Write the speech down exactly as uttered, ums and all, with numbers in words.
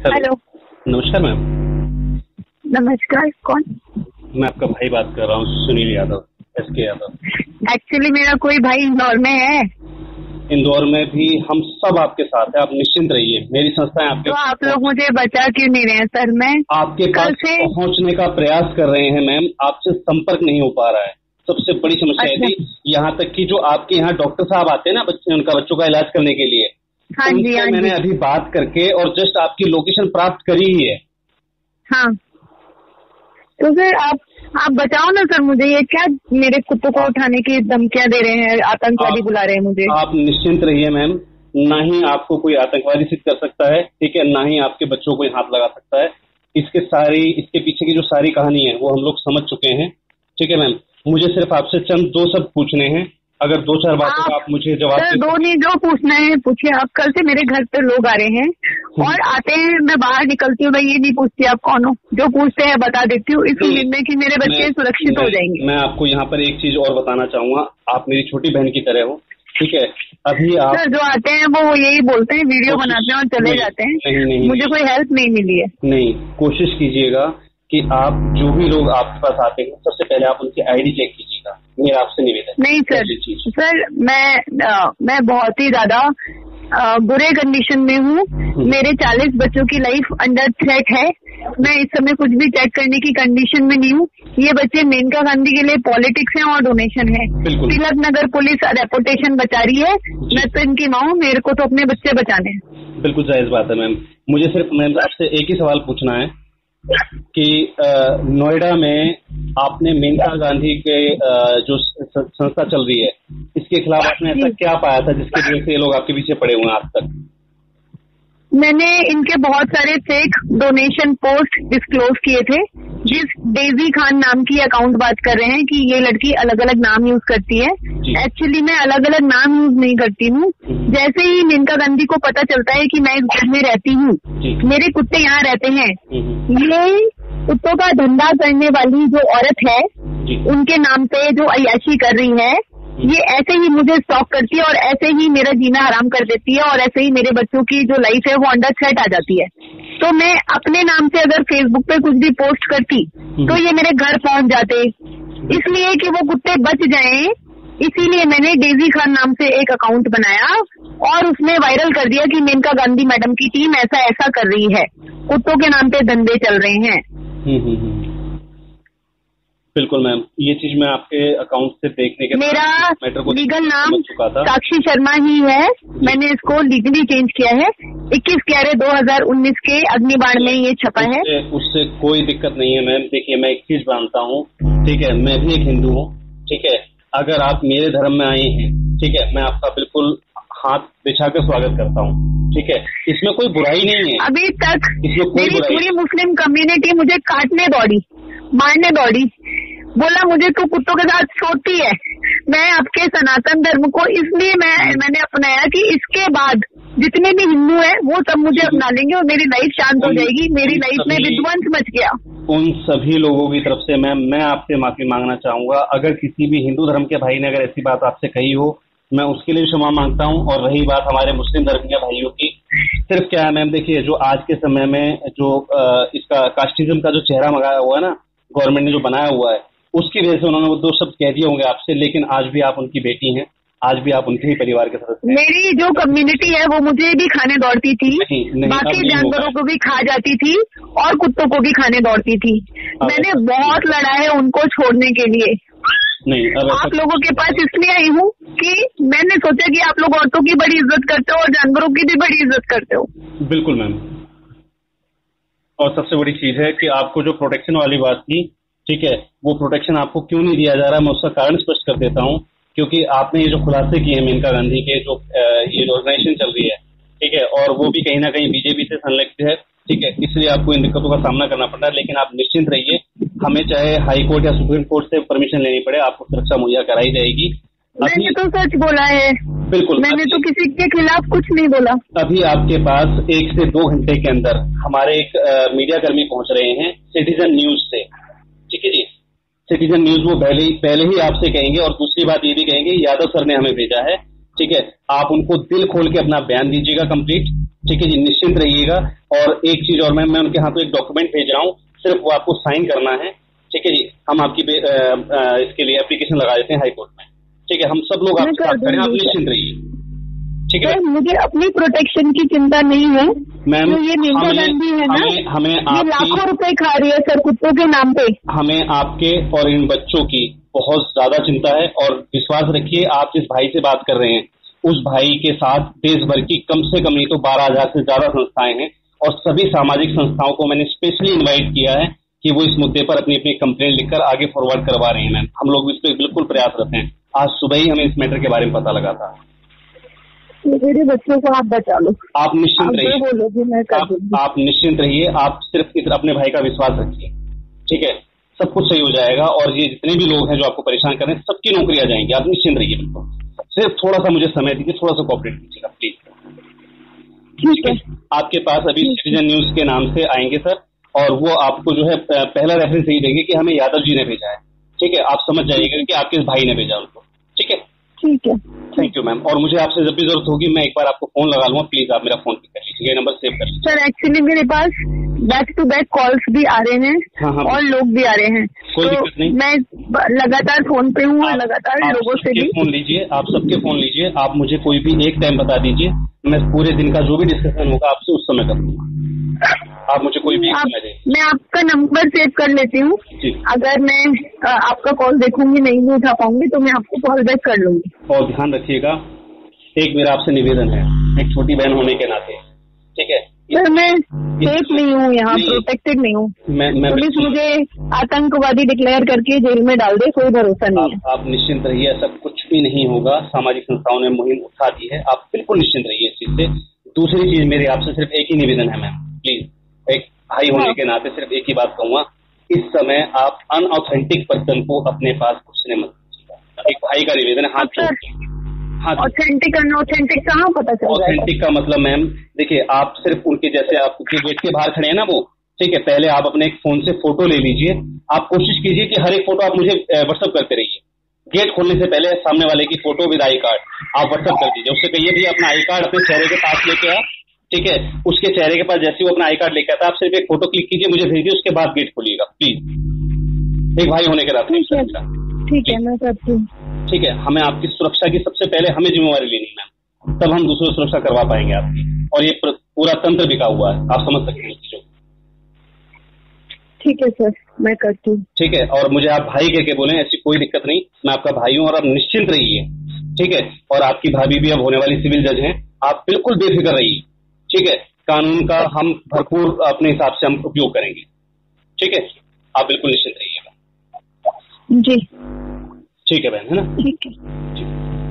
Hello. नमस्कार ma'am. नमस्कार, कौन? मैं आपका भाई बात कर रहा हूँ, सुनील यादव, एस के यादव। एक्चुअली मेरा कोई भाई इंदौर में है। इंदौर में भी हम सब आपके साथ हैं, आप निश्चिंत रहिए। मेरी संस्थाएं आपके तो आप लोग मुझे बचा क्यों नहीं रहे हैं सर? मैं आपके पास से पहुंचने का प्रयास कर रहे हैं मैम, आपसे संपर्क नहीं हो पा रहा है। सबसे बड़ी समस्या अच्छा। थी, यहाँ तक कि जो आपके यहाँ डॉक्टर साहब आते हैं ना बच्चे उनका बच्चों का इलाज करने के लिए, हाँ जी, हाँ मैंने जी। अभी बात करके और जस्ट आपकी लोकेशन प्राप्त करी ही है। हाँ, तो सर आप आप बचाओ ना सर मुझे। ये क्या मेरे कुत्तों को उठाने की धमकियां दे रहे हैं, आतंकवादी बुला रहे हैं मुझे। आप निश्चिंत रहिए मैम, ना ही आपको कोई आतंकवादी सिद्ध कर सकता है, ठीक है, ना ही आपके बच्चों को हाथ लगा सकता है। इसके सारी इसके पीछे की जो सारी कहानी है वो हम लोग समझ चुके हैं, ठीक है मैम। मुझे सिर्फ आपसे चंद दो शब्द पूछने हैं, अगर दो चार बातों का आप मुझे जवाब सर दे। दो नहीं, जो पूछना है पूछिए आप। कल से मेरे घर पे लोग आ रहे हैं और आते हैं, मैं बाहर निकलती हूँ, मैं ये नहीं पूछती आप कौन हो। जो पूछते हैं बता देती हूँ, इस उम्मीद में कि मेरे बच्चे सुरक्षित हो जाएंगे। मैं आपको यहाँ पर एक चीज और बताना चाहूंगा, आप मेरी छोटी बहन की तरह हो, ठीक है। अभी आप सर जो आते हैं वो यही बोलते हैं, वीडियो बनाते हैं और चले नहीं, जाते हैं। नहीं, नहीं, मुझे कोई हेल्प नहीं मिली है। नहीं, कोशिश कीजिएगा कि आप जो भी लोग आपके पास आते हैं सबसे पहले आप उनकी आईडी चेक कीजिएगा, मेरा आपसे निवेदन। नहीं सर, सर मैं आ, मैं बहुत ही ज्यादा बुरे कंडीशन में हूँ। मेरे चालीस बच्चों की लाइफ अंडर थ्रेट है। मैं इस समय कुछ भी चेक करने की कंडीशन में नहीं हूँ। ये बच्चे मेनका गांधी के लिए पॉलिटिक्स हैं और डोनेशन है। तिलक नगर पुलिस रेपुटेशन बचा रही है। मैं तो इनकी माँ हूँ, मेरे को तो अपने बच्चे बचाने हैं। बिल्कुल जायज बात है मैम। मुझे सिर्फ मैम आपसे एक ही सवाल पूछना है कि नोएडा में आपने मेनका गांधी के आ, जो संस्था चल रही है, इसके खिलाफ आपने ऐसा क्या पाया था जिसके वजह से ये लोग आपके पीछे पड़े हुए हैं आज तक? मैंने इनके बहुत सारे फेक डोनेशन पोस्ट डिस्क्लोज किए थे। जिस डेजी खान नाम की अकाउंट बात कर रहे हैं कि ये लड़की अलग अलग नाम यूज करती है, एक्चुअली मैं अलग अलग नाम यूज नहीं करती हूँ। जैसे ही मेनका गांधी को पता चलता है कि मैं इस घर में रहती हूँ, मेरे कुत्ते यहाँ रहते हैं, ये कुत्तों का धंधा करने वाली जो औरत है उनके नाम पे जो अय्याशी कर रही है, ये ऐसे ही मुझे स्टॉक करती है और ऐसे ही मेरा जीना हराम कर देती है और ऐसे ही मेरे बच्चों की जो लाइफ है वो अंडर थ्रेट आ जाती है। तो मैं अपने नाम से अगर फेसबुक पे कुछ भी पोस्ट करती तो ये मेरे घर पहुंच जाते। इसलिए कि वो कुत्ते बच जाएं, इसीलिए मैंने डेजी खान नाम से एक अकाउंट बनाया और उसमें वायरल कर दिया कि मेनका गांधी मैडम की टीम ऐसा ऐसा कर रही है, कुत्तों के नाम पे धंधे चल रहे हैं। बिल्कुल मैम, ये चीज मैं आपके अकाउंट से देखने के मेरा लीगल नाम साक्षी शर्मा ही है। मैंने इसको लीगली चेंज किया है। इक्कीस ग्यारह दो हजार उन्नीस के अग्निबाण में ये छपा है। उससे, उससे कोई दिक्कत नहीं है मैम। देखिए, मैं एक चीज मानता हूँ, ठीक है, मैं भी एक हिंदू हूँ, ठीक है। अगर आप मेरे धर्म में आए हैं, ठीक है, मैं आपका बिल्कुल हाथ बिछा कर स्वागत करता हूँ, ठीक है। इसमें कोई बुराई नहीं है। अभी तक इसमें कोई मेरी पूरी मुस्लिम कम्युनिटी मुझे काटने दौड़ी, मारने दौड़ी, बोला मुझे तू कुत्तों के साथ सोती है। मैं आपके सनातन धर्म को इसलिए मैं मैंने अपनाया कि इसके बाद जितने भी हिंदू हैं वो सब मुझे अपना लेंगे और मेरी लाइफ शांत हो जाएगी। मेरी लाइफ में विध्वंस मच गया। उन सभी लोगों की तरफ से मैम मैं आपसे माफी मांगना चाहूंगा। अगर किसी भी हिंदू धर्म के भाई ने अगर ऐसी बात आपसे कही हो, मैं उसके लिए क्षमा मांगता हूं। और रही बात हमारे मुस्लिम धर्म के भाइयों की, सिर्फ क्या है मैम, देखिए, जो आज के समय में जो इसका कास्टिज्म का जो चेहरा मंगाया हुआ है ना, गवर्नमेंट ने जो बनाया हुआ है, उसकी वजह से उन्होंने वो दो शब्द कह दिए होंगे आपसे, लेकिन आज भी आप उनकी बेटी हैं, आज भी आप उनके ही परिवार के सदस्य हैं। मेरी जो कम्युनिटी है वो मुझे भी खाने दौड़ती थी, नहीं, नहीं, बाकी जानवरों को भी खा जाती थी और कुत्तों को भी खाने दौड़ती थी। मैंने बहुत लड़ा है उनको छोड़ने के लिए। नहीं, अब आप लोगों के पास इसलिए आई हूँ कि मैंने सोचा कि आप लोग औरतों की बड़ी इज्जत करते हो और जानवरों की भी बड़ी इज्जत करते हो। बिल्कुल मैम। और सबसे बड़ी चीज है कि आपको जो प्रोटेक्शन वाली बात थी, ठीक है, वो प्रोटेक्शन आपको क्यों नहीं दिया जा रहा, मैं उसका कारण स्पष्ट कर देता हूँ। क्योंकि आपने ये जो खुलासे किए मेनका गांधी के, जो ये ऑर्गेनाइजेशन चल रही है, ठीक है, और वो भी कहीं ना कहीं बीजेपी से संलग्न है, ठीक है, इसलिए आपको इन दिक्कतों का सामना करना पड़ रहा है। लेकिन आप निश्चिंत रहिए, हमें चाहे हाई कोर्ट या सुप्रीम कोर्ट से परमिशन लेनी पड़े, आपको सुरक्षा मुहैया कराई जाएगी। मैंने तो सच बोला है। बिल्कुल, मैंने तो किसी के खिलाफ कुछ नहीं बोला। अभी आपके पास एक से दो घंटे के अंदर हमारे एक मीडिया कर्मी पहुंच रहे हैं सिटीजन न्यूज से, ठीक है जी। सिटीजन न्यूज वो पहले ही पहले ही आपसे कहेंगे और दूसरी बात ये भी कहेंगे, यादव सर ने हमें भेजा है, ठीक है, आप उनको दिल खोल के अपना बयान दीजिएगा कंप्लीट, ठीक है जी, निश्चिंत रहिएगा। और एक चीज और मैम, मैं उनके हाथों एक डॉक्यूमेंट भेज रहा हूँ, सिर्फ वो आपको साइन करना है। ठीक है जी, हम आपकी आ, आ, इसके लिए एप्लीकेशन लगा देते हैं हाई कोर्ट में। ठीक है, हम सब लोग आपके साथ खड़े हैं, आप निश्चिंत रहिए। ठीक है, मुझे अपनी प्रोटेक्शन की चिंता नहीं है मैम। तो ये मेनका गांधी है ना, हमें हमें ये लाखों रुपए खा रही है सर कुत्तों के नाम पे। हमें आपके और इन बच्चों की बहुत ज्यादा चिंता है। और विश्वास रखिए, आप जिस भाई से बात कर रहे हैं उस भाई के साथ देश भर की कम से कम नहीं तो बारह हजार से ज्यादा संस्थाएं हैं, और सभी सामाजिक संस्थाओं को मैंने स्पेशली इन्वाइट किया है कि वो इस मुद्दे पर अपनी अपनी कंप्लेंट लिखकर आगे फॉरवर्ड करवा रहे हैं। मैम, हम लोग इस पर बिल्कुल प्रयासरत हैं। आज सुबह ही हमें इस मैटर के बारे में पता लगा था। मेरे बच्चों को आप बचा लो। आप निश्चिंत रहिए, बोलोगे मैं कर आप, आप निश्चिंत रहिए। आप सिर्फ इस अपने भाई का विश्वास रखिए। ठीक है, सब कुछ सही हो जाएगा। और ये जितने भी लोग हैं जो आपको परेशान कर रहे हैं, सबकी नौकरी आ जाएंगी। आप निश्चिंत रहिए बिल्कुल। सिर्फ थोड़ा सा मुझे समय दीजिए, थोड़ा सा कोऑपरेट कीजिएगा प्लीज। ठीक है, आपके पास अभी सिटीजन न्यूज के नाम से आएंगे सर, और वो आपको जो है पहला रेफरेंस यही देंगे कि हमें यादव जी ने भेजा है। ठीक है, आप समझ जाइएगा कि आपके भाई ने भेजा उनको। ठीक है, ठीक है, थैंक यू मैम। और मुझे आपसे जब भी जरूरत होगी मैं एक बार आपको फोन लगा लूंगा, प्लीज आप मेरा फोन पिक कर लीजिए, ये नंबर सेव कर लीजिए। सर एक्चुअली मेरे पास बैक टू बैक कॉल्स भी आ रहे हैं। हाँ, हाँ, और लोग भी आ रहे हैं, कोई तो दिक्कत नहीं। मैं लगातार फोन पे हूँ, लगातार लोगों से भी फोन लीजिए, आप सबके फोन लीजिए। आप मुझे कोई भी एक टाइम बता दीजिए, मैं पूरे दिन का जो भी डिस्कशन होगा आपसे उस समय कर दूंगा। आप मुझे कोई भी आप, मैं आपका नंबर सेव कर लेती हूँ। अगर मैं आपका कॉल देखूंगी नहीं भी उठा पाऊंगी तो मैं आपको कॉल बैक कर लूंगी। और ध्यान रखिएगा, एक मेरा आपसे निवेदन है, एक छोटी बहन होने के नाते। ठीक है सर, मैं सेफ नहीं हूँ यहाँ, प्रोटेक्टेड नहीं हूँ। पुलिस मुझे आतंकवादी डिक्लेयर करके जेल में डाल दे, कोई भरोसा नहीं है। आप निश्चिंत रहिए, ऐसा कुछ भी नहीं होगा। सामाजिक संस्थाओं ने मुहिम उठा दी है, आप बिल्कुल निश्चिंत रहिए इस चीज से। दूसरी चीज मेरी आपसे सिर्फ एक ही निवेदन है मैम, प्लीज, एक भाई होने के नाते सिर्फ एक ही बात कहूंगा, इस समय आप अनऑथेंटिक पर्सन को अपने पास घुसने मत दीजिएगा। एक भाई का निवेदन है, हाथ जोड़ के। हाँ, ऑथेंटिक अनऑथेंटिक कहाँ पता चल रहा है? ऑथेंटिक का मतलब मैम देखिए, आप सिर्फ उनके जैसे आप गेट के बाहर खड़े हैं ना वो, ठीक है, पहले आप अपने एक फोन से फोटो ले लीजिए। आप कोशिश कीजिए कि हर एक फोटो आप मुझे व्हाट्सअप करते रहिए। गेट खोलने से पहले सामने वाले की फोटो विद आई कार्ड आप व्हाट्सअप कर दीजिए। उससे कहिए भैया अपना आई कार्ड अपने चेहरे के पास लेके आ। ठीक है, उसके चेहरे के पास जैसे वो अपना आई कार्ड लेके आता, आप सिर्फ एक फोटो क्लिक कीजिए, मुझे भेजिए, उसके बाद गेट खोलिएगा प्लीज। एक भाई होने के नाते। ठीक है, मैं करती हूँ। ठीक है, हमें आपकी सुरक्षा की सबसे पहले हमें जिम्मेवारी लेनी है मैम, तब हम दूसरों सुरक्षा करवा पाएंगे आपकी। और ये पूरा तंत्र बिका हुआ है, आप समझ सकते हैं चीजों। ठीक है सर, मैं करती हूँ। ठीक है, और मुझे आप भाई कह के बोले, ऐसी कोई दिक्कत नहीं, मैं आपका भाई हूँ और आप निश्चिंत रहिए। ठीक है, और आपकी भाभी भी अब होने वाली सिविल जज हैं, आप बिल्कुल बेफिक्र रहिए। ठीक है, कानून का हम भरपूर अपने हिसाब से हम उपयोग करेंगे। ठीक है, आप बिल्कुल निश्चिंत रहिएगा। जी ठीक है बहन, है ना? ठीक है।